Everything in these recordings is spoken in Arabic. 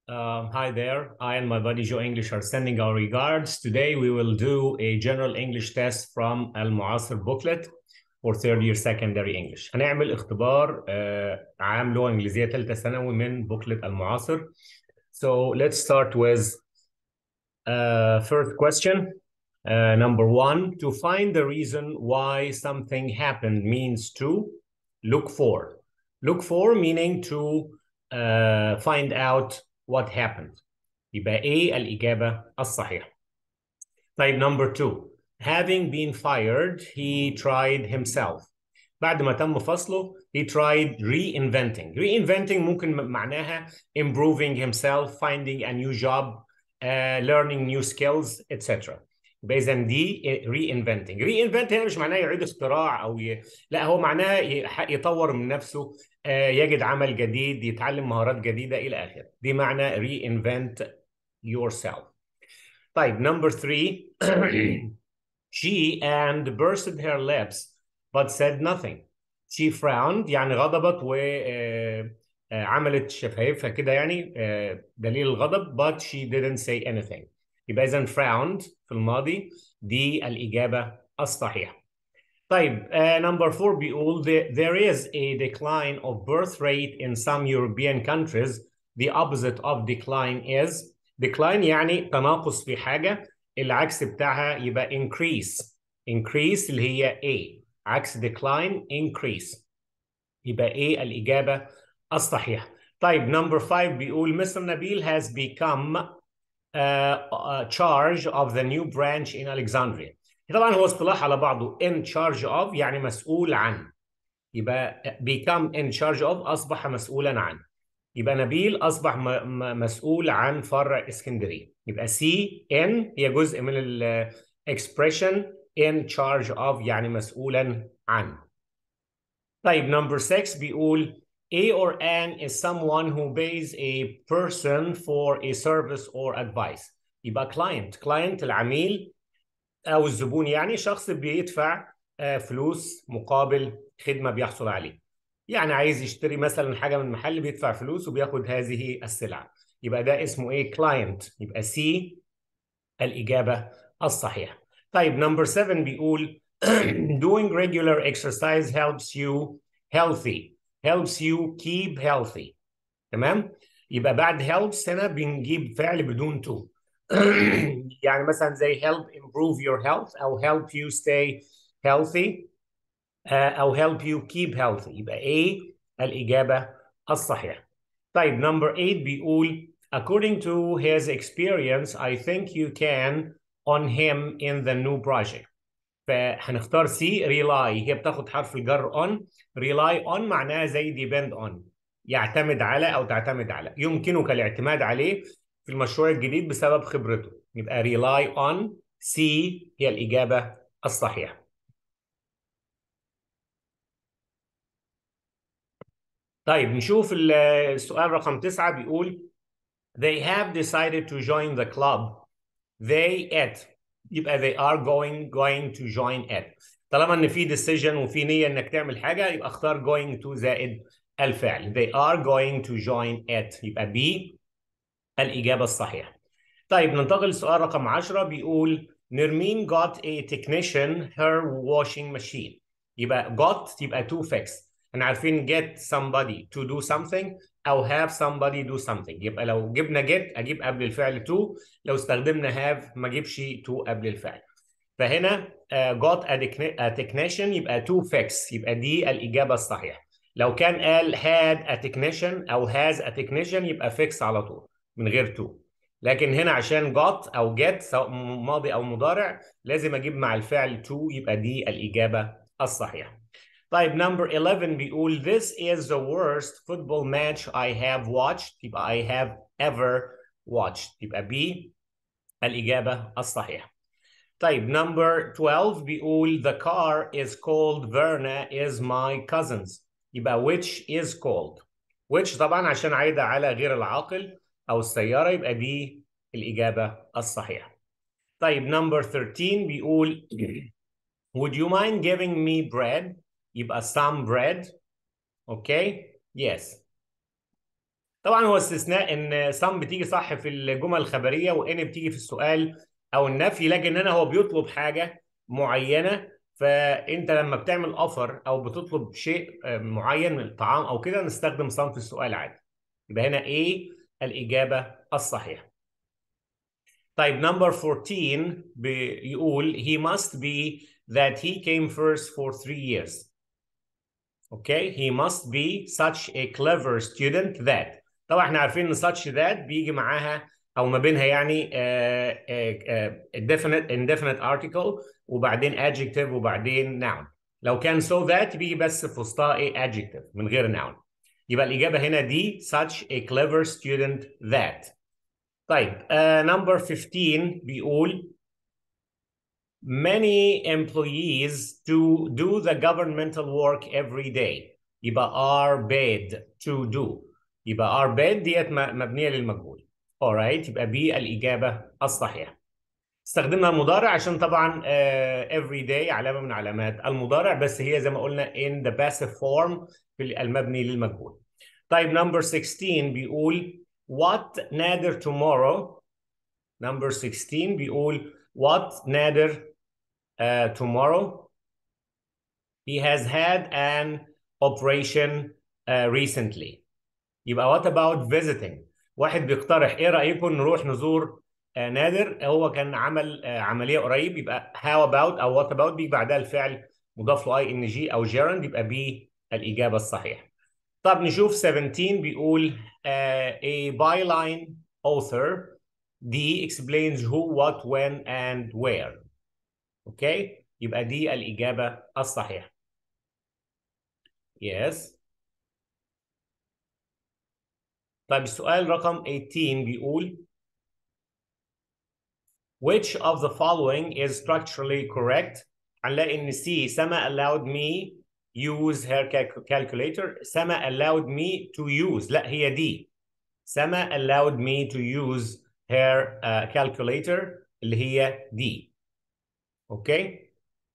Hi there. I and my buddy Joe English are sending our regards. Today we will do a general English test from المعاصر booklet for third year secondary English. هنعمل اختبار عام لغة إنجليزية ثالثة ثانوي من booklet المعاصر. So let's start with first question. Number one, to find the reason why something happened means to look for. Look for meaning to find out what happened. يبقى ايه الإجابة الصحيحة. طيب number two, having been fired, he tried himself. بعد ما تم فصله, he tried reinventing. Reinventing ممكن معناها improving himself, finding a new job, learning new skills, etc. يبقى إذا دي reinventing. Reinvent هنا مش معناه يعيد اختراع أو لا، هو معناه يطور من نفسه، يجد عمل جديد، يتعلم مهارات جديدة إلى آخره. دي معنى reinvent yourself. طيب number three, she and pursed her lips but said nothing. She frowned يعني غضبت وعملت شفايفها كده يعني دليل الغضب, but she didn't say anything. يبقى إذا frowned في الماضي دي الإجابة الصحيحة. طيب number four بيقول there is a decline of birth rate in some European countries. The opposite of decline is decline يعني تناقص في حاجة, العكس بتاعها يبقى increase. Increase اللي هي A, عكس decline increase. يبقى A الإجابة الصحيحة. طيب number five بيقول Mr. Nabil has become charge of the new branch in Alexandria. طبعا هو اصطلاح على بعضه. in charge of يعني مسؤول عن, يبقى become in charge of أصبح مسؤولا عن. يبقى نبيل أصبح مسؤول عن فرع اسكندرية. يبقى C in هي جزء من ال expression in charge of يعني مسؤولا عن. طيب number 6 بيقول A or an is someone who pays a person for a service or advice. يبقى client العميل أو الزبون, يعني شخص بيدفع فلوس مقابل خدمة بيحصل عليه. يعني عايز يشتري مثلا حاجة من محل, بيدفع فلوس وبياخد هذه السلعة. يبقى ده اسمه ايه؟ client. يبقى C الإجابة الصحيحة. طيب number 7 بيقول doing regular exercise helps you keep healthy. تمام؟ يبقى بعد helps هنا بنجيب فعل بدون to. يعني مثلا زي help improve your health أو help you stay healthy أو help you keep healthy. يبقى A الإجابة الصحيحة. طيب number 8 بيقول according to his experience I think you can on him in the new project. فهنختار C rely, هي بتاخد حرف الجر on. rely on معناها زي depend on, يعتمد على أو تعتمد على, يمكنك الاعتماد عليه في المشروع الجديد بسبب خبرته. يبقى rely on C هي الإجابة الصحيحة. طيب نشوف السؤال رقم 9 بيقول they have decided to join the club. They it يبقى they are going to join it. طالما ان في decision وفي نية انك تعمل حاجة يبقى اختار going to زائد الفعل. They are going to join it. يبقى B الإجابة الصحيحة. طيب ننتقل للسؤال رقم 10 بيقول نرمين got a technician her washing machine. يبقى got يبقى to fix. احنا عارفين get somebody to do something او have somebody do something. يبقى لو جبنا get اجيب قبل الفعل to, لو استخدمنا have ما اجيبش to قبل الفعل. فهنا got a technician يبقى to fix. يبقى دي الإجابة الصحيحة. لو كان قال had a technician او has a technician يبقى fix على طول من غير to. لكن هنا عشان got أو get سواء ماضي أو مضارع لازم أجيب مع الفعل to, يبقى دي الإجابة الصحيحة. طيب number 11 بيقول this is the worst football match I have watched. يبقى I have ever watched. يبقى B الإجابة الصحيحة. طيب number 12 بيقول the car is called Verna is my cousin's. يبقى which is called. which طبعا عشان عايدة على غير العاقل أو السيارة, يبقى دي الإجابة الصحيحة. طيب number 13 بيقول would you mind giving me bread. يبقى some bread. Okay. Yes. طبعا هو استثناء ان some بتيجي صح في الجمل الخبريه وان بتيجي في السؤال او النفي، لكن هنا هو بيطلب حاجه معينه، فانت لما بتعمل اوفر او بتطلب شيء معين من الطعام او كده نستخدم some في السؤال عادي. يبقى هنا ايه الاجابه الصحيحه. طيب نمبر 14 بيقول he must be that he came first for 3 years. Okay, he must be such a clever student that. طبعا احنا عارفين ان such that بيجي معاها او ما بينها يعني definite indefinite article وبعدين adjective وبعدين noun. لو كان so that بيجي بس في وسطها ايه adjective من غير noun. يبقى الإجابة هنا دي such a clever student that. طيب number 15 بيقول many employees to do the governmental work every day. يبقى are paid to do. يبقى are paid ديت مبنية للمجهول. alright، يبقى B الإجابة الصحيحة. استخدمنا المضارع عشان طبعا every day علامة من علامات المضارع، بس هي زي ما قلنا in the passive form في المبني للمجهول. طيب number 16 بيقول what نادر tomorrow. number 16 بيقول what نادر tomorrow. He has had an operation recently. يبقى what about visiting. واحد بيقترح ايه رأيكم نروح نزور نادر، هو كان عمل عملية قريب، يبقى how about او what about بيجي بعدها الفعل مضاف له ing او gerund، يبقى B الإجابة الصحيحة. طب نشوف 17 بيقول a byline author D explains who what when and where. اوكي، يبقى دي الإجابة الصحيحة. Yes. طيب السؤال رقم 18 بيقول which of the following is structurally correct. هنلاقي ان C سما allowed me use her calculator. سما allowed me to use، لا هي دي سما allowed me to use her calculator اللي هي دي. اوكي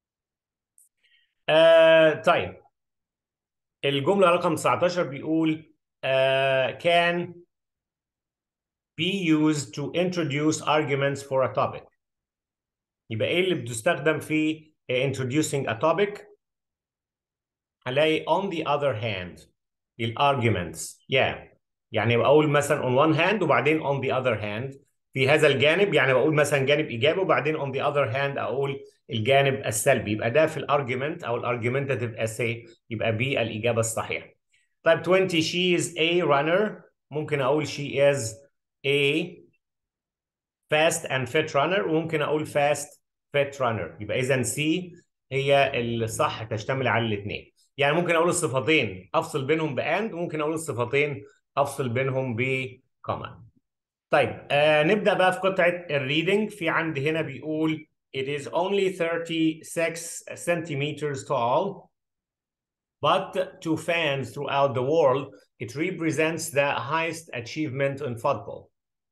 طيب الجملة رقم 19 بيقول can be used to introduce arguments for a topic. يبقى ايه اللي بتستخدم في introducing a topic؟ هنلاقي on the other hand الarguments. يعني بقول مثلا on one hand وبعدين on the other hand في هذا الجانب، يعني بقول مثلا جانب إيجابي وبعدين on the other hand أقول الجانب السلبي، يبقى ده في الارجيومنت أو الارجيومنتاتيف essay، يبقى B الإجابة الصحيحة. طيب 20 she is a runner، ممكن أقول she is a fast and fit runner، وممكن أقول fast fit runner، يبقى إذا C هي الصح تشتمل على الاثنين. يعني ممكن أقول الصفتين أفصل بينهم بأند، وممكن أقول الصفتين أفصل بينهم بكوما. طيب نبدأ بقى في قطعة الريدنج. في عندي هنا بيقول it is only 36 centimeters tall but to fans throughout the world it represents the highest achievement in football.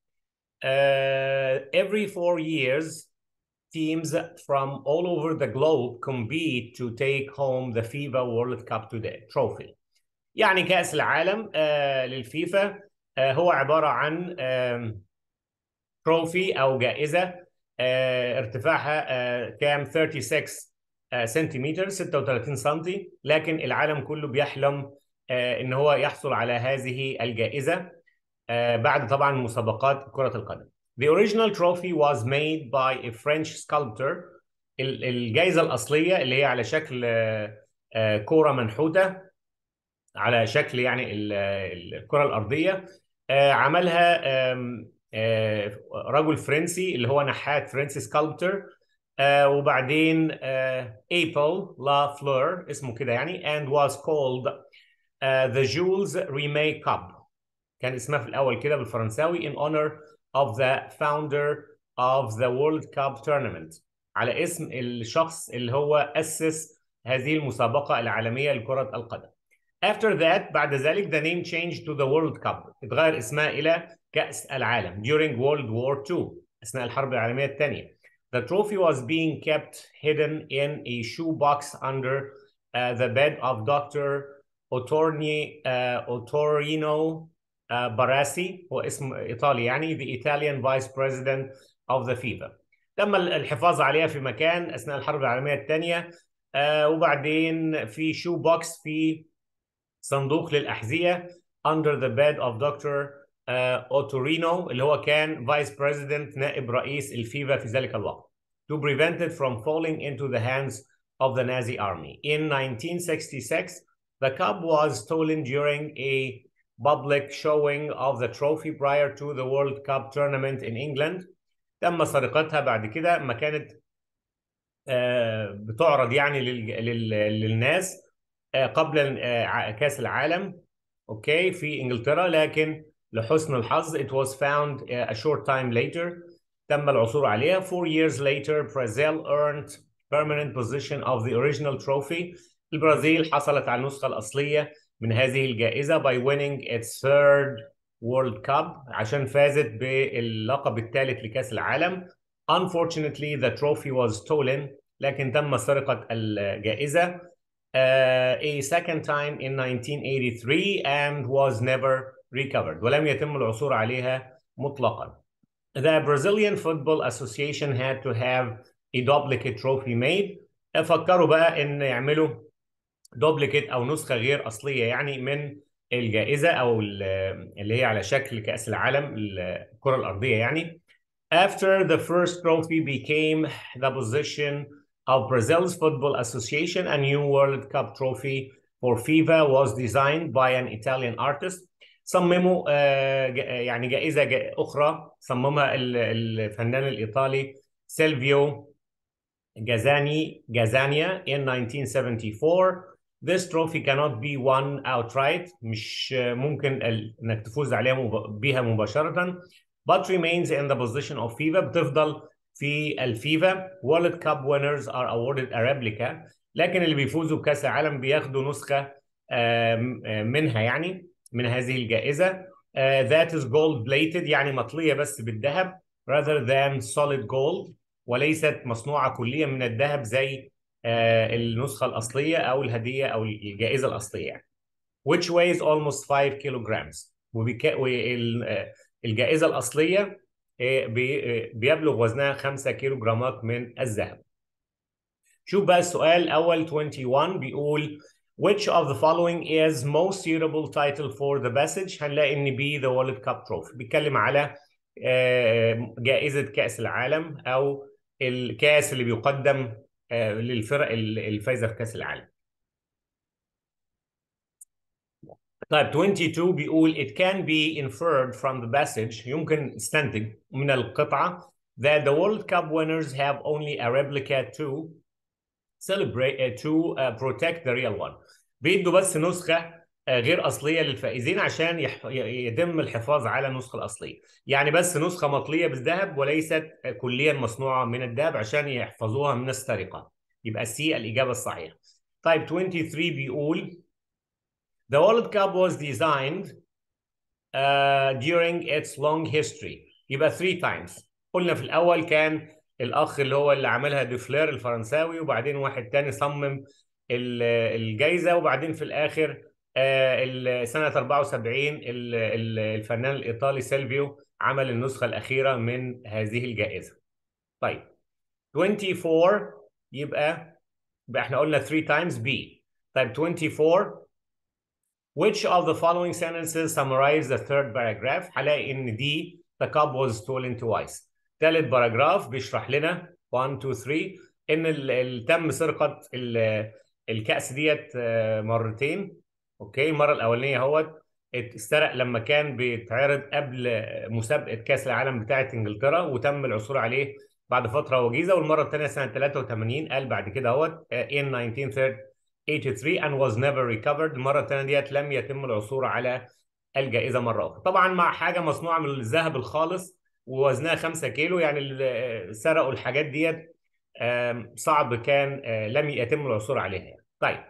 Every 4 years teams from all over the globe compete to take home the FIFA World Cup trophy. يعني كأس العالم للفيفا هو عبارة عن تروفي أو جائزة ارتفاعها كام 36 سنتيمتر 36 سنتي، لكن العالم كله بيحلم إن هو يحصل على هذه الجائزة بعد طبعا مسابقات كرة القدم. The original trophy was made by a French sculptor. الجائزة الأصلية اللي هي على شكل كرة منحوتة على شكل يعني الكرة الأرضية، عملها رجل فرنسي اللي هو نحات فرنسي سكالبتر، وبعدين ايبل لا فلور اسمه كده يعني and was called the Jules Rimet Cup. كان اسمها في الأول كده بالفرنساوي in honor of the founder of the World Cup tournament، على اسم الشخص اللي هو أسس هذه المسابقة العالمية لكرة القدم. After that بعد ذلك the name changed to the World Cup، اتغير اسمها إلى كأس العالم during World War II أثناء الحرب العالمية الثانية. The trophy was being kept hidden in a shoebox under the bed of Dr. Ottorino باراسي، هو اسم إيطالي يعني، the Italian Vice President of the FIFA. تم الحفاظ عليها في مكان أثناء الحرب العالمية الثانية. وبعدين في شو بوكس، في صندوق للأحذية under the bed of Dr. أوتورينو اللي هو كان Vice President نائب رئيس الفيفا في ذلك الوقت to prevent it from falling into the hands of the Nazi army. In 1966, the cup was stolen during a public showing of the trophy prior to the World Cup tournament in England. تم سرقتها بعد كده ما كانت بتعرض يعني للناس قبل كأس العالم، اوكي، في انجلترا، لكن لحسن الحظ it was found a short time later. تم العثور عليها. 4 years later, Brazil earned permanent possession of the original trophy. البرازيل حصلت على النسخة الأصلية من هذه الجائزة by winning its third World Cup عشان فازت باللقب الثالث لكأس العالم. Unfortunately, the trophy was stolen. لكن تم سرقة الجائزة a second time in 1983 and was never recovered. ولم يتم العثور عليها مطلقا. The Brazilian Football Association had to have a duplicate trophy made. فكروا بقى ان يعملوا duplicate او نسخة غير أصلية يعني من الجائزة او اللي هي على شكل كأس العالم الكرة الأرضية يعني. After the first trophy became the possession of Brazil's Football Association, a new World Cup trophy for FIFA was designed by an Italian artist. صمموا يعني جائزة أخرى صممها الفنان الإيطالي سيلفيو جازانيا in 1974. This trophy cannot be won outright. مش ممكن إنك تفوز عليها بها مباشرة. but remains in the possession of FIFA. بتفضل في الفيفا. World Cup winners are awarded a replica. لكن اللي بيفوزوا بكأس العالم بياخدوا نسخة منها يعني من هذه الجائزة. That is gold plated يعني مطلية بس بالذهب rather than solid gold، وليست مصنوعة كليا من الذهب زي النسخة الأصلية أو الهدية أو الجائزة الأصلية يعني. which weighs almost 5 kilograms. الجائزة الأصلية بيبلغ وزنها 5 كيلوغرامات من الذهب. شوف بقى السؤال الأول 21 بيقول which of the following is most suitable title for the passage. هنلاقي إن B the World Cup trophy بيتكلم على جائزة كأس العالم أو الكأس اللي بيقدم للفرق الفايزة في كأس العالم. طيب 22 بيقول it can be inferred from the passage، يمكن استنتج من القطعة that the World Cup winners have only a replica to celebrate to protect the real one. بيدوا بس نسخة غير أصلية للفائزين عشان يتم الحفاظ على النسخة الأصلية. يعني بس نسخة مطلية بالذهب وليست كليا مصنوعة من الذهب عشان يحفظوها من السرقة. يبقى سي الإجابة الصحيحة. طيب 23 بيقول The World Cup was designed during its long history. يبقى 3 times. قلنا في الأول كان الأخ اللي هو اللي عملها دوفلير الفرنساوي، وبعدين واحد تاني صمم الجايزة، وبعدين في الآخر سنة 74 الفنان الإيطالي سيلفيو عمل النسخة الأخيرة من هذه الجائزة. طيب 24 يبقى احنا قلنا 3 times B. طيب 24 Which of the following sentences summarize the third paragraph؟ هلاقي إن دي the cup was stolen twice. ثالث باراجراف بيشرح لنا 1 2 3 إن تم سرقة الكأس ديت مرتين. أوكي، المرة الأولانية هو اتسرق لما كان بيتعرض قبل مسابقة كأس العالم بتاعة إنجلترا وتم العثور عليه بعد فترة وجيزة، والمرة الثانية سنة 83 قال بعد كده هو in 1983 and was never recovered. المرة الثانية ديت لم يتم العثور على الجائزة مرة أخرى. طبعا مع حاجة مصنوعة من الذهب الخالص ووزنها 5 كيلو، يعني اللي سرقوا الحاجات ديت صعب كان لم يتم العثور عليها يعني. طيب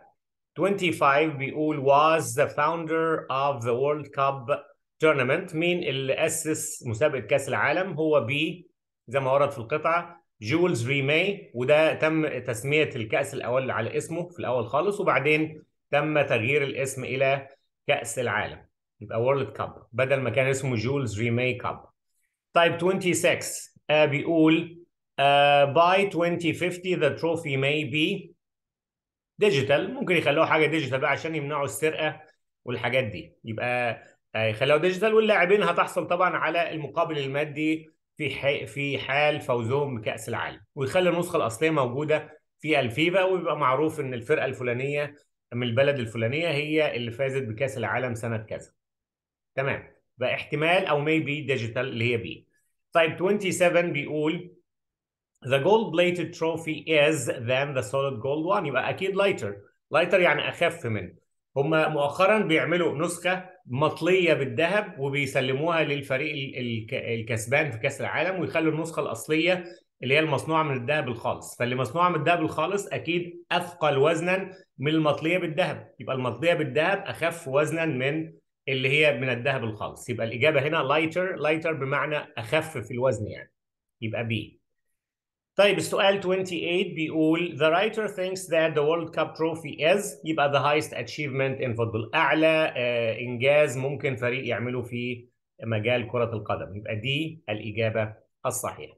25 بيقول was the founder of the World Cup tournament. مين اللي أسس مسابقة كأس العالم؟ هو بي زي ما ورد في القطعة جولز ريمي، وده تم تسمية الكأس الأول على اسمه في الأول خالص، وبعدين تم تغيير الاسم إلى كأس العالم. يبقى وورلد كاب بدل ما كان اسمه جولز ريمي كاب. طيب 26 بيقول by 2050 the trophy may be ديجيتال. ممكن يخلوها حاجه ديجيتال بقى عشان يمنعوا السرقه والحاجات دي. يبقى يخلوها ديجيتال، واللاعبين هتحصل طبعا على المقابل المادي في حال فوزهم بكأس العالم، ويخلي النسخه الاصليه موجوده في الفيفا، ويبقى معروف ان الفرقه الفلانيه من البلد الفلانيه هي اللي فازت بكأس العالم سنه كذا. تمام، بقى احتمال او maybe ديجيتال اللي هي بي. طيب 27 بيقول The gold-plated trophy is than the solid gold one. يبقى أكيد lighter. lighter يعني أخف منه. هم مؤخرا بيعملوا نسخة مطلية بالذهب وبيسلموها للفريق الكسبان في كأس العالم، ويخلوا النسخة الأصلية اللي هي المصنوعة من الذهب الخالص. فاللي مصنوعة من الذهب الخالص أكيد أثقل وزنا من المطلية بالذهب. يبقى المطلية بالذهب أخف وزنا من اللي هي من الذهب الخالص. يبقى الإجابة هنا lighter. lighter بمعنى أخف في الوزن يعني. يبقى B. طيب السؤال 28 بيقول the writer thinks that the World Cup trophy is يبقى the highest achievement in football. أعلى إنجاز ممكن فريق يعمله في مجال كرة القدم. يبقى دي الإجابة الصحيحة.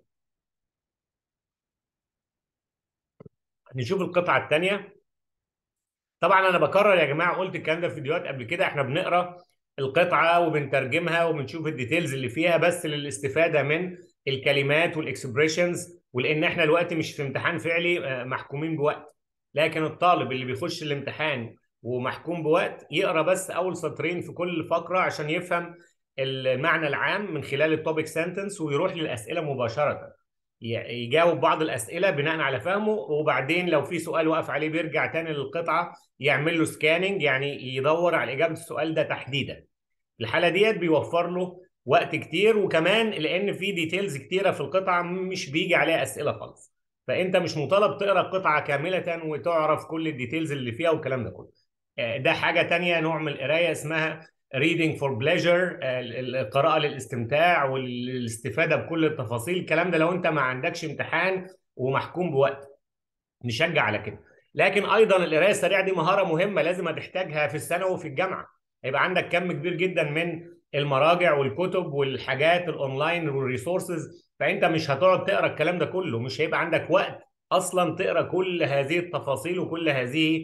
نشوف القطعة الثانية. طبعا أنا بكرر يا جماعة، قلت الكلام ده في فيديوهات قبل كده، احنا بنقرأ القطعة وبنترجمها وبنشوف الديتيلز اللي فيها بس للاستفادة من الكلمات والاكسبريشنز، ولان احنا دلوقتي مش في امتحان فعلي محكومين بوقت. لكن الطالب اللي بيخش الامتحان ومحكوم بوقت يقرا بس اول سطرين في كل فقره عشان يفهم المعنى العام من خلال التوبيك سنتنس، ويروح للاسئله مباشره يجاوب بعض الاسئله بناء على فهمه، وبعدين لو في سؤال واقف عليه بيرجع تاني للقطعه يعمل له سكاننج، يعني يدور على اجابه السؤال ده تحديدا. الحاله ديت بيوفر له وقت كتير، وكمان لان في ديتيلز كتيره في القطعه مش بيجي عليها اسئله خالص، فانت مش مطالب تقرا القطعه كامله وتعرف كل الديتيلز اللي فيها والكلام ده كله. ده حاجه تانية، نوع من القرايه اسمها reading for pleasure، القراءه للاستمتاع والاستفاده بكل التفاصيل. الكلام ده لو انت ما عندكش امتحان ومحكوم بوقت نشجع على كده. لكن ايضا القرايه السريعه دي مهاره مهمه لازم هتحتاجها في الثانوي وفي الجامعه. هيبقى عندك كم كبير جدا من المراجع والكتب والحاجات الاونلاين والريسورسز، فانت مش هتقعد تقرا الكلام ده كله، مش هيبقى عندك وقت اصلا تقرا كل هذه التفاصيل وكل هذه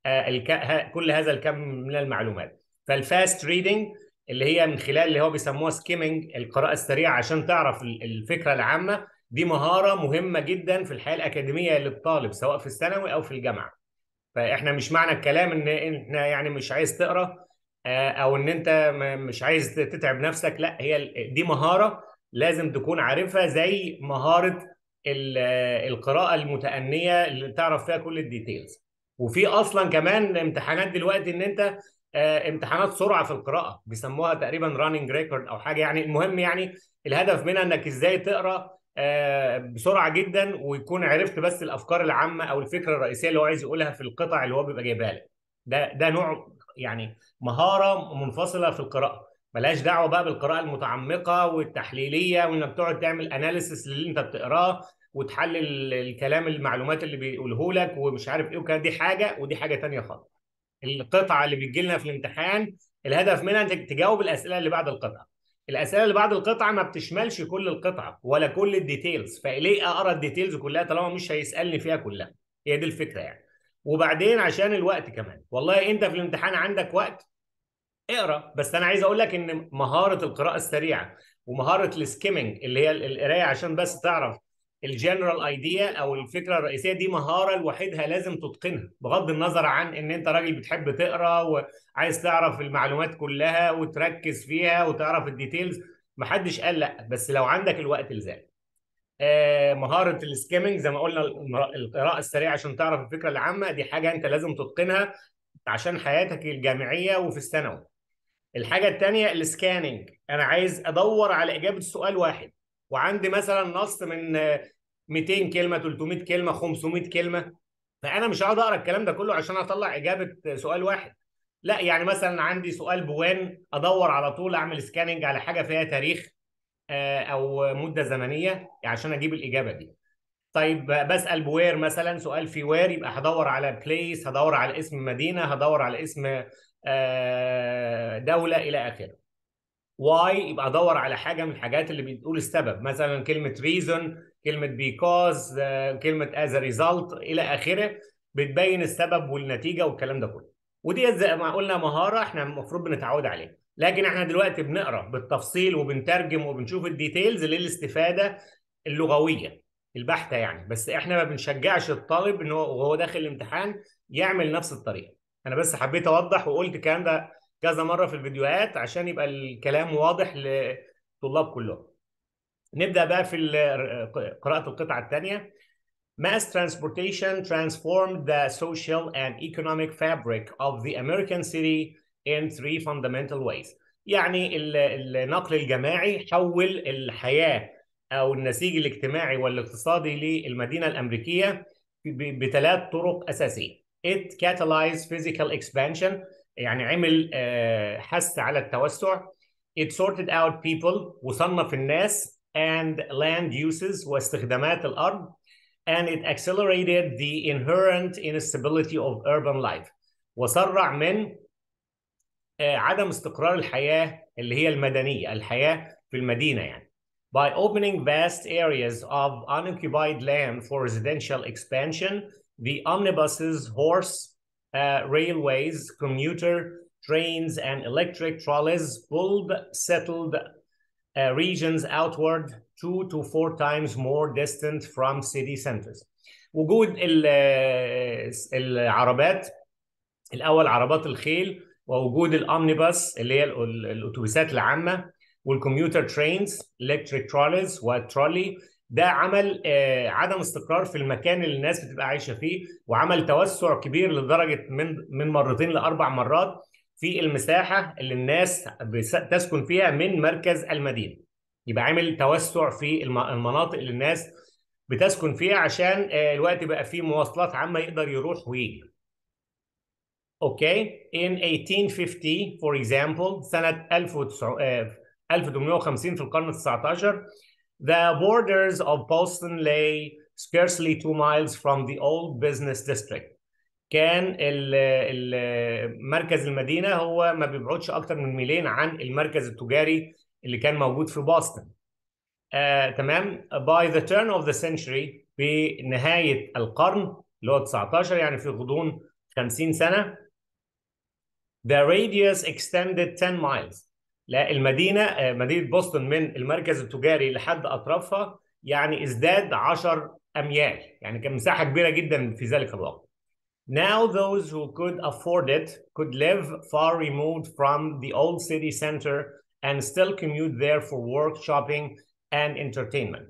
كل هذا الكم من المعلومات. فالفاست ريدنج اللي هي من خلال اللي هو بيسموها سكيمنج، القراءه السريعه عشان تعرف الفكره العامه، دي مهارة مهمة جدا في الحياة الأكاديمية للطالب سواء في الثانوي أو في الجامعة. فإحنا مش معنى الكلام إن إحنا يعني مش عايز تقرأ أو إن أنت مش عايز تتعب نفسك، لا، هي دي مهارة لازم تكون عارفها، زي مهارة القراءة المتأنية اللي تعرف فيها كل الديتيلز. وفي أصلا كمان امتحانات دلوقتي إن أنت امتحانات سرعة في القراءة بيسموها تقريبا راننج ريكورد أو حاجة. يعني المهم يعني الهدف منها إنك إزاي تقرأ بسرعه جدا، ويكون عرفت بس الافكار العامه او الفكره الرئيسيه اللي هو عايز يقولها في القطع اللي هو بيبقى جايبها لك. ده نوع يعني مهاره منفصله في القراءه، ملهاش دعوه بقى بالقراءه المتعمقه والتحليليه وانك تقعد تعمل اناليسيس للي انت بتقراه وتحلل الكلام المعلومات اللي بيقوله لك ومش عارف ايه وكده. دي حاجه ودي حاجه تانيه خالص. القطعه اللي بتجي لنا في الامتحان الهدف منها انك تجاوب الاسئله اللي بعد القطعه. الاسئله اللي بعد القطعه ما بتشملش كل القطعه ولا كل الديتيلز، فليه اقرا الديتيلز كلها طالما مش هيسالني فيها كلها؟ هي دي الفكره يعني. وبعدين عشان الوقت كمان، والله انت في الامتحان عندك وقت اقرا، بس انا عايز اقول لك ان مهاره القراءه السريعه ومهاره السكيمنج اللي هي القرايه عشان بس تعرف الجنرال ايديا او الفكره الرئيسيه، دي مهاره لوحدها لازم تتقنها، بغض النظر عن ان انت راجل بتحب تقرا وعايز تعرف المعلومات كلها وتركز فيها وتعرف الديتيلز. محدش قال لا، بس لو عندك الوقت الزام. مهاره السكيمنج زي ما قلنا، القراءه السريعه عشان تعرف الفكره العامه، دي حاجه انت لازم تتقنها عشان حياتك الجامعيه وفي الثانوي. الحاجة التانية السكاننج، أنا عايز أدور على إجابة السؤال واحد وعندي مثلا نص من 200 كلمة 300 كلمة 500 كلمة، فأنا مش هقعد أقرأ الكلام ده كله عشان أطلع إجابة سؤال واحد. لا، يعني مثلا عندي سؤال بوين، أدور على طول أعمل سكاننج على حاجة فيها تاريخ أو مدة زمنية عشان أجيب الإجابة دي. طيب بسأل بوير مثلا، سؤال في وير، يبقى هدور على بليس، هدور على اسم مدينة، هدور على اسم دولة إلى آخره. why يبقى ادور على حاجه من الحاجات اللي بتقول السبب، مثلا كلمه reason، كلمه because، كلمه as a result الى اخره، بتبين السبب والنتيجه والكلام ده كله. ودي زي ما قلنا مهاره احنا المفروض بنتعود عليها، لكن احنا دلوقتي بنقرا بالتفصيل وبنترجم وبنشوف الديتيلز للاستفاده اللغويه البحته يعني. بس احنا ما بنشجعش الطالب ان هو وهو داخل الامتحان يعمل نفس الطريقه. انا بس حبيت اوضح، وقلت الكلام ده كذا مرة في الفيديوهات عشان يبقى الكلام واضح للطلاب كلهم. نبدأ بقى في قراءة القطعة الثانية. Mass transportation transformed the social and economic fabric of the American city in three fundamental ways. يعني النقل الجماعي حول الحياة أو النسيج الاجتماعي والاقتصادي للمدينة الأمريكية بثلاث طرق أساسية. It catalyzed physical expansion، يعني عمل حث على التوسع. It sorted out people، وصنف الناس and land uses، واستخدامات الأرض. And it accelerated the inherent instability of urban life، وسرع من عدم استقرار الحياة اللي هي المدنية، الحياة في المدينة يعني. By opening vast areas of unoccupied land for residential expansion, the omnibuses, horse railways, commuter trains, and electric trolleys pulled settled regions outward 2 to 4 times more distant from city centers. وجود العربات، الأول عربات الخيل، ووجود الأمنيباس اللي هي الأتوبيسات العامة، والكمبيوتر ترينز، إلكتريك تروليز والترولي، ده عمل عدم استقرار في المكان اللي الناس بتبقى عايشة فيه، وعمل توسع كبير لدرجة من مرتين لأربع مرات في المساحة اللي الناس تسكن فيها من مركز المدينة. يبقى عامل توسع في المناطق اللي الناس بتسكن فيها، عشان الوقت بقى فيه مواصلات عامة يقدر يروح ويجي. Okay, in 1850 for example، سنة 1850 في القرن ال19، the borders of Boston lay scarcely 2 miles from the old business district. كان مركز المدينة هو ما بيبعدش أكتر من ميلين عن المركز التجاري اللي كان موجود في بوسطن. تمام. By the turn of the century، بنهاية القرن اللي هو 19، يعني في غضون 50 سنة، the radius extended 10 miles. لا، المدينة مدينة بوسطن من المركز التجاري لحد أطرافها يعني ازداد 10 أميال، يعني كان مساحة كبيرة جدا في ذلك الوقت. Now those who could afford it could live far removed from the old city center and still commute there for work, shopping and entertainment.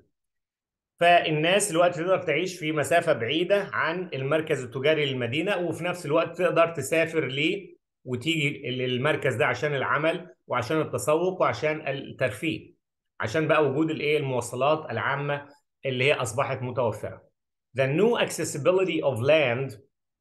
فالناس دلوقتي تقدر تعيش في مسافة بعيدة عن المركز التجاري للمدينة، وفي نفس الوقت تقدر تسافر ليه وتيجي للمركز ده عشان العمل وعشان التسوق وعشان الترفيه، عشان بقى وجود المواصلات العامة اللي هي أصبحت متوفرة. The new accessibility of land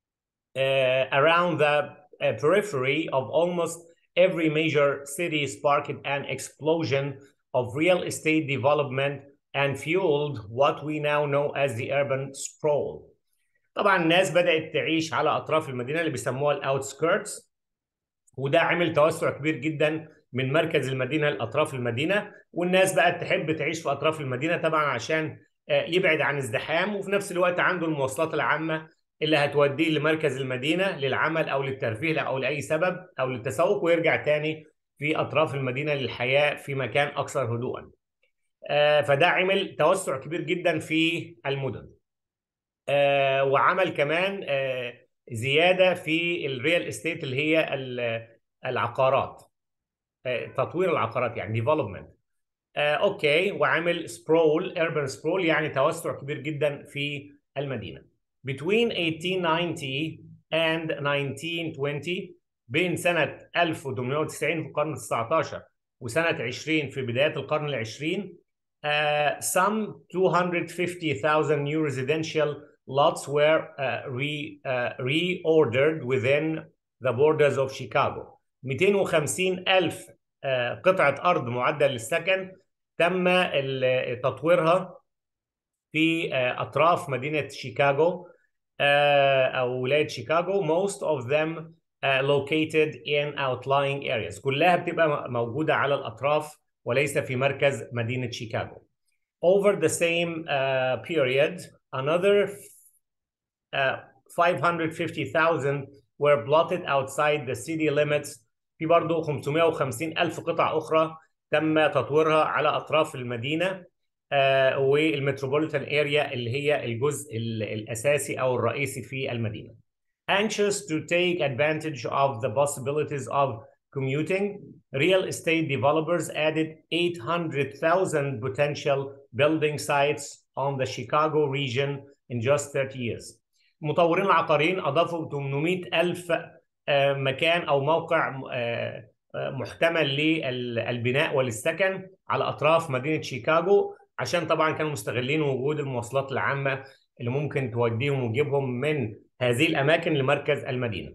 around the periphery of almost every major city sparked an explosion of real estate development and fueled what we now know as the urban sprawl. طبعا الناس بدأت تعيش على أطراف المدينة اللي بيسموها الأوتسكيرتس، وده عمل توسع كبير جدا من مركز المدينة لأطراف المدينة، والناس بقت تحب تعيش في أطراف المدينة طبعا عشان يبعد عن ازدحام، وفي نفس الوقت عنده المواصلات العامة اللي هتوديه لمركز المدينة للعمل أو للترفيه أو لأي سبب أو للتسوق، ويرجع تاني في أطراف المدينة للحياة في مكان أكثر هدوءا. فده عمل توسع كبير جدا في المدن، وعمل كمان زيادة في الريال استيت اللي هي العقارات، تطوير العقارات يعني development. اوكي. وعمل سبرول، urban sprawl، يعني توسع كبير جدا في المدينة. Between 1890 and 1920، بين سنة 1890 في القرن ال19 وسنة 20 في بداية القرن العشرين، some 250,000 new residential lots were reordered within the borders of Chicago. 250,000 قطعة أرض معدة للسكن تم تطويرها في أطراف مدينة شيكاغو أو ولاية شيكاغو. Most of them located in outlying areas. كلها بتبقى موجودة على الأطراف وليس في مركز مدينة شيكاغو. Over the same period, another 550,000 were plotted outside the city limits. في برضه 550,000 قطعة أخرى تم تطويرها على أطراف المدينة والمتروبوليتان اريا اللي هي الجزء الأساسي أو الرئيسي في المدينة. Anxious to take advantage of the possibilities of commuting, real estate developers added 800,000 potential building sites on the Chicago region in just 30 years. المطورين العقاريين أضافوا 800,000 مكان أو موقع محتمل للبناء وللسكن على أطراف مدينة شيكاغو، عشان طبعا كانوا مستغلين وجود المواصلات العامة اللي ممكن توديهم وتجيبهم من هذه الأماكن لمركز المدينة.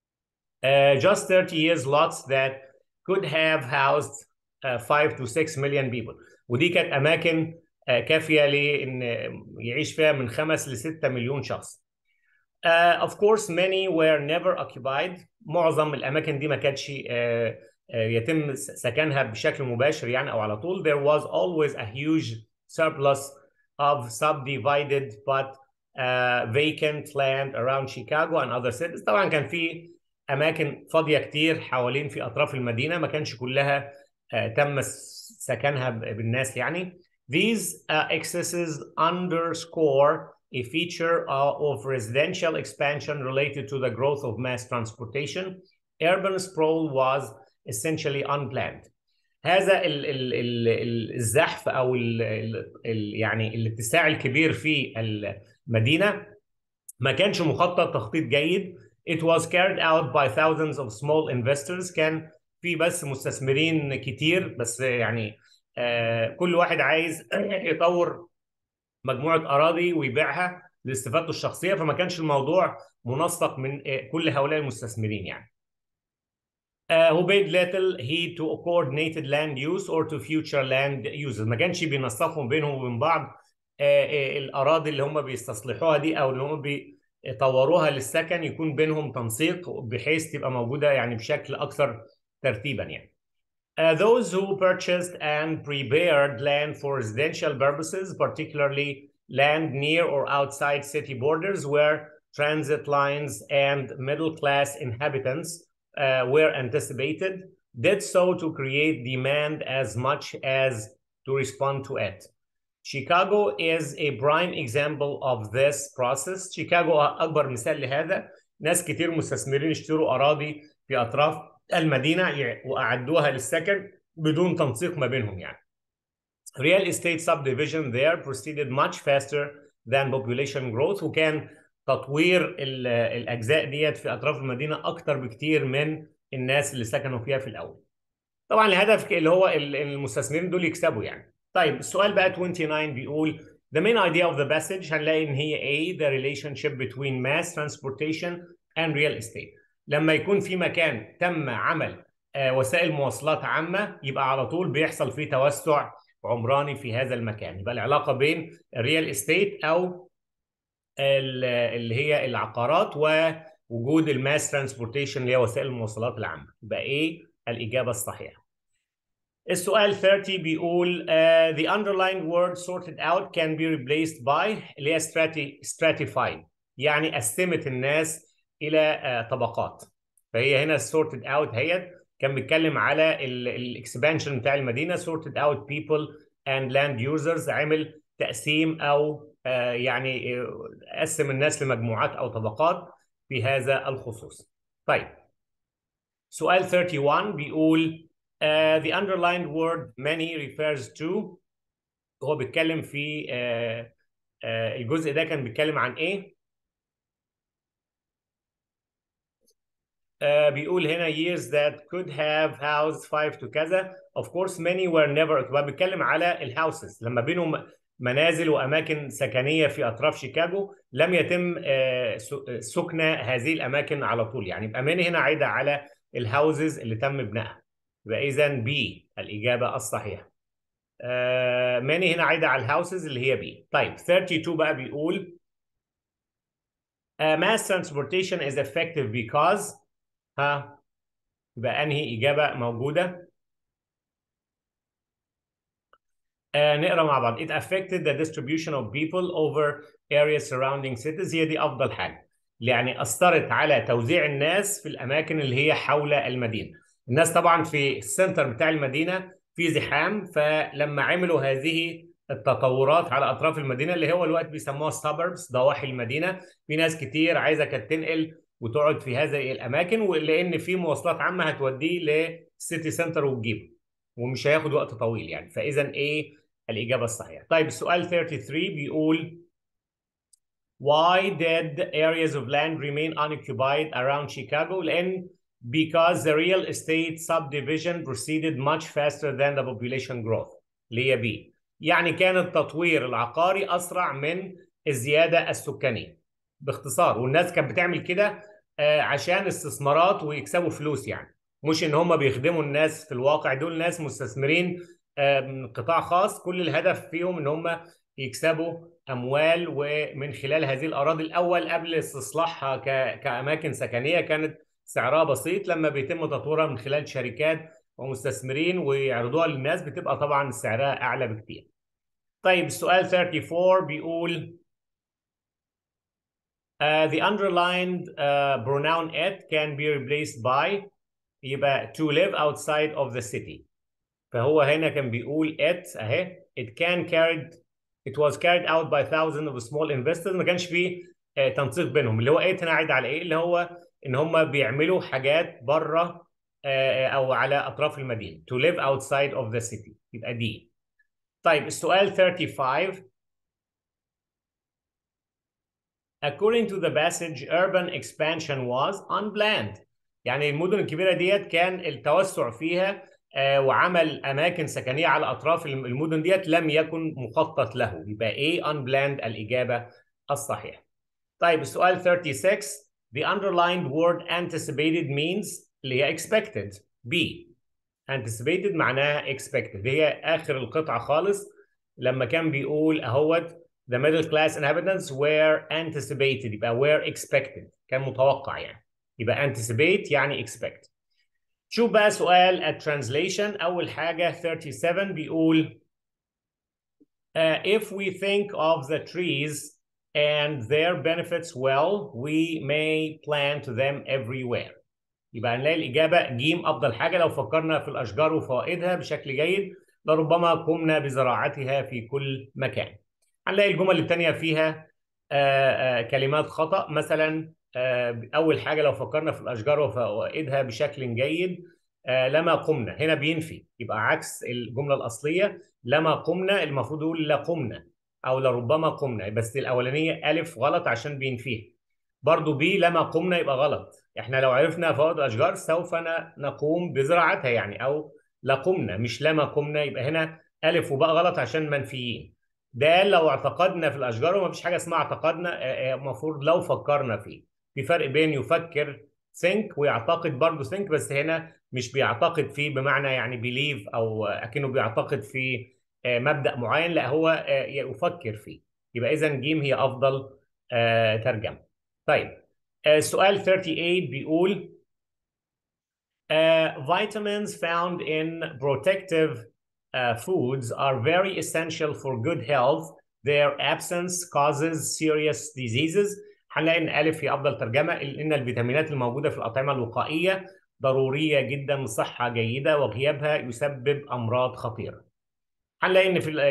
Just 30 years lots that could have housed 5 to 6 million people. ودي كانت أماكن كافية لأن يعيش فيها من 5 ل 6 مليون شخص. Of course many were never occupied. معظم الأماكن دي ما كانتش يتم سكنها بشكل مباشر يعني أو على طول. There was always a huge surplus of subdivided but vacant land around Chicago and other cities. طبعا كان في أماكن فاضية كتير حوالين في أطراف المدينة، ما كانش كلها تم سكنها بالناس يعني. These excesses underscore a feature of residential expansion related to the growth of mass transportation. Urban sprawl was essentially unplanned. هذا الزحف أو يعني الاتساع الكبير في المدينة ما كانش مخطط تخطيط جيد. It was carried out by thousands of small investors. كان في بس مستثمرين كتير، بس يعني كل واحد عايز يطور مجموعة أراضي ويبيعها لاستفادته الشخصية، فما كانش الموضوع منسق من كل هؤلاء المستثمرين يعني. Who paid little heed to coordinated land use or to future land uses. ما كانش بينسقوا بينهم وبين بعض الأراضي اللي هم بيستصلحوها دي أو اللي هم بيطوروها للسكن، يكون بينهم تنسيق بحيث تبقى موجودة يعني بشكل أكثر ترتيبا يعني. Those who purchased and prepared land for residential purposes, particularly land near or outside city borders where transit lines and middle-class inhabitants were anticipated, did so to create demand as much as to respond to it. Chicago is a prime example of this process. شيكاغو أكبر مثال لهذا. ناس كتير مستثمرين اشتروا أراضي في أطراف المدينة وأعدوها للسكن بدون تنسيق ما بينهم يعني. Real estate subdivision there proceeded much faster than population growth. وكان تطوير الأجزاء ديت في أطراف المدينة أكتر بكتير من الناس اللي سكنوا فيها في الأول. طبعا الهدف اللي هو المستثمرين دول يكسبوا يعني. طيب السؤال بقى 29 بيقول The main idea of the passage هنلاقي إن هي A the relationship between mass transportation and real estate. لما يكون في مكان تم عمل وسائل مواصلات عامة يبقى على طول بيحصل فيه توسع عمراني في هذا المكان. يبقى العلاقة بين الريال استيت أو اللي هي العقارات ووجود الماس ترانسبورتيشن اللي هي وسائل المواصلات العامة. يبقى إيه الإجابة الصحيحة. السؤال 30 بيقول the underlying word sorted out can be replaced by اللي هي stratified، يعني قسمت الناس إلى طبقات. فهي هنا sorted out هي كان بيتكلم على الاكسبانشن بتاع المدينة. sorted out people and land users عمل تقسيم أو يعني قسم الناس لمجموعات أو طبقات في هذا الخصوص. طيب سؤال 31 بيقول the underlined word many refers to. هو بيتكلم في الجزء ده كان بيتكلم عن ايه؟ بيقول هنا years that could have housed 5 to كذا. of course many were never. بيتكلم على الهاوسز لما بينهم منازل واماكن سكنيه في اطراف شيكاغو لم يتم سكن هذه الاماكن على طول يعني. يبقى many هنا عايده على الهاوسز اللي تم بنائها. يبقى اذا بي الاجابه الصحيحه. many هنا عايده على الهاوسز اللي هي بي. طيب 32 بقى بيقول mass transportation is effective because ها يبقى أنهي إجابة موجودة؟ نقرا مع بعض. It affected the distribution of people over areas surrounding cities. هي دي أفضل حاجة، يعني أثرت على توزيع الناس في الأماكن اللي هي حول المدينة. الناس طبعا في السنتر بتاع المدينة في زحام، فلما عملوا هذه التطورات على أطراف المدينة اللي هو الوقت بيسموها suburbs ضواحي المدينة، في ناس كتير عايزة كانت تنقل وتقعد في هذه الأماكن، ولأن في مواصلات عامة هتوديه للسيتي سنتر وتجيبه ومش هياخد وقت طويل يعني. فإذا إيه الإجابة الصحيحة؟ طيب السؤال 33 بيقول Why did areas of land remain unoccupied around Chicago? لأن because the real estate subdivision proceeded much faster than the population growth. اللي هي B. يعني كان التطوير العقاري أسرع من الزيادة السكانية. باختصار، والناس كانت بتعمل كده عشان استثمارات ويكسبوا فلوس يعني، مش إن هم بيخدموا الناس في الواقع. دول ناس مستثمرين من قطاع خاص، كل الهدف فيهم إن هم يكسبوا أموال، ومن خلال هذه الأراضي الأول قبل استصلاحها كأماكن سكنية كانت سعرها بسيط. لما بيتم تطويرها من خلال شركات ومستثمرين ويعرضوها للناس بتبقى طبعا سعرها أعلى بكتير. طيب السؤال 34 بيقول the underlined pronoun it can be replaced by، يبقى to live outside of the city. فهو هنا كان بيقول it أهي it was carried out by thousands of small investors. ما كانش فيه تنسيق بينهم. اللي هو ايه هنا عايد على ايه؟ اللي هو ان هم بيعملوا حاجات بره او على اطراف المدينه. to live outside of the city يبقى دي. طيب السؤال 35 according to the passage urban expansion was unplanned. يعني المدن الكبيره ديت كان التوسع فيها وعمل اماكن سكنيه على اطراف المدن ديت لم يكن مخطط له. يبقى ايه unplanned الاجابه الصحيحه. طيب السؤال 36 the underlined word anticipated means اللي هي expected. B anticipated معناها expected، هي اخر القطعه خالص لما كان بيقول اهوت the middle class inhabitants were anticipated، يبقى were expected كان متوقع يعني. يبقى anticipate يعني expect. شوف بقى سؤال الترانزليشن. أول حاجة 37 بيقول if we think of the trees and their benefits well we may plant them everywhere. يبقى هنلاقي الإجابة جيم أفضل حاجة. لو فكرنا في الأشجار وفوائدها بشكل جيد لربما قمنا بزراعتها في كل مكان. هنلاقي الجمل الثانية فيها كلمات خطأ. مثلا أول حاجة لو فكرنا في الأشجار وفوائدها بشكل جيد لما قمنا، هنا بينفي، يبقى عكس الجملة الأصلية. لما قمنا المفروض يقول لقمنا أو لربما قمنا، بس الأولانية ألف غلط عشان بينفيه. برضو بي لما قمنا يبقى غلط. احنا لو عرفنا فوائد الأشجار سوف نقوم بزراعتها يعني، أو لقمنا مش لما قمنا. يبقى هنا ألف وباء غلط عشان منفيين. ده لو اعتقدنا في الاشجار، وما فيش حاجه اسمها اعتقدنا، المفروض لو فكرنا فيه. في فرق بين يفكر think ويعتقد برضه think، بس هنا مش بيعتقد فيه بمعنى يعني believe او اكنه بيعتقد في مبدأ معين، لا هو يفكر فيه. يبقى اذا جيم هي افضل ترجمه. طيب سؤال 38 بيقول vitamins found in protective foods are very essential for good health. Their absence causes serious diseases. هنلاقي ان الف هي افضل ترجمه، ان الفيتامينات الموجوده في الاطعمه الوقائيه ضروريه جدا لصحه جيده وغيابها يسبب امراض خطيره. هنلاقي ان في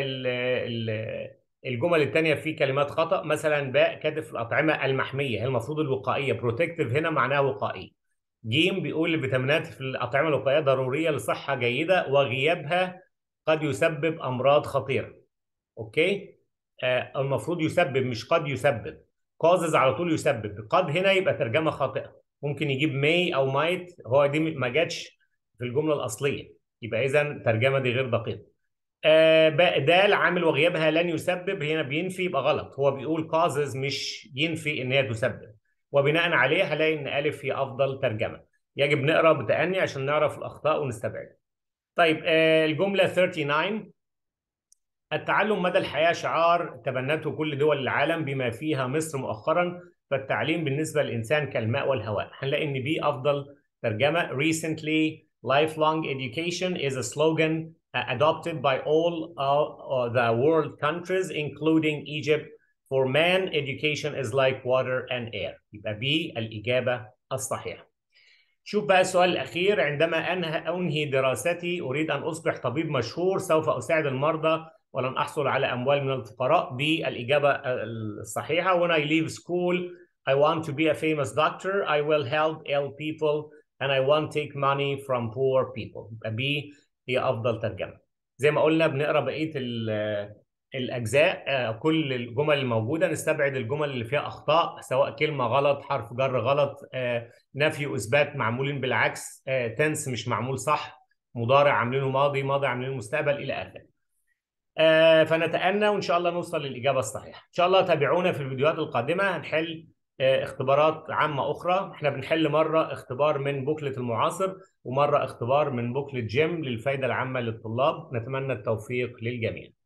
الجمل الثانيه في كلمات خطا. مثلا باء كاتب في الاطعمه المحميه، هي المفروض الوقائيه. بروتكتيف هنا معناها وقائي. جيم بيقول الفيتامينات في الأطعمة الوقائية ضرورية لصحة جيدة وغيابها قد يسبب أمراض خطيرة. أوكي؟ المفروض يسبب مش قد يسبب. causes على طول يسبب. قد هنا يبقى ترجمة خاطئة، ممكن يجيب may أو might، هو دي ما جاتش في الجملة الأصلية. يبقى إذا الترجمة دي غير دقيقة. دال عامل وغيابها لن يسبب، هنا بينفي يبقى غلط. هو بيقول causes مش ينفي إن هي تسبب. وبناء عليه هلاقي ان الف هي افضل ترجمه. يجب نقرا بتأني عشان نعرف الاخطاء ونستبعدها. طيب الجمله 39 التعلم مدى الحياه شعار تبنته كل دول العالم بما فيها مصر مؤخرا، فالتعليم بالنسبه للانسان كالماء والهواء. هنلاقي ان بي افضل ترجمة: Recently, lifelong education is a slogan adopted by all the world countries, including Egypt. For man, education is like water and air. يبقى B الإجابة الصحيحة. شوف بقى السؤال الأخير: عندما أنهي دراستي أريد أن أصبح طبيب مشهور، سوف أساعد المرضى ولن أحصل على أموال من الفقراء. B الإجابة الصحيحة. When I leave school, I want to be a famous doctor. I will help ill people and I won't take money from poor people. يبقى B هي أفضل ترجمة. زي ما قلنا بنقرأ بقية الأجزاء، كل الجمل الموجودة نستبعد الجمل اللي فيها أخطاء، سواء كلمة غلط، حرف جر غلط، نفي وإثبات معمولين بالعكس، تنس مش معمول صح، مضارع عاملينه ماضي، ماضي عاملينه مستقبل، إلى آخره. فنتأنى وإن شاء الله نوصل للإجابة الصحيحة. إن شاء الله تابعونا في الفيديوهات القادمة، هنحل اختبارات عامة أخرى. إحنا بنحل مرة اختبار من بوكلة المعاصر ومرة اختبار من بوكلة جيم للفائدة العامة للطلاب. نتمنى التوفيق للجميع.